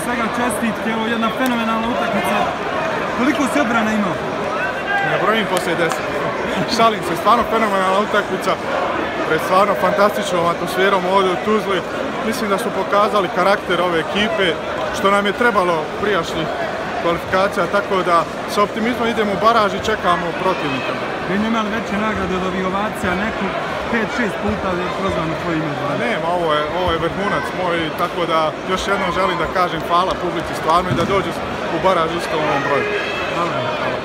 svega čestitke, ovo je jedna fenomenalna utakmica. Koliko si odbrana imao? Ne brojim poslije 10. Šalim se, stvarno fenomenalna utakmica. Pred stvarno fantastičnom atmosferom ovdje u Tuzli. Mislim da su pokazali karakter ove ekipe, što nam je trebalo prijašnjih kvalifikacija, tako da s optimizmom idemo u baraž i čekamo protivnika. Vi ne imali veće nagrade od ovih ovacija, neku 5-6 puta je prozvano tvoje ime? Nema, ovo je vrhunac moj, tako da još jednom želim da kažem hvala publici stvarno i da dođu u baraž istom ovom broju. Hvala.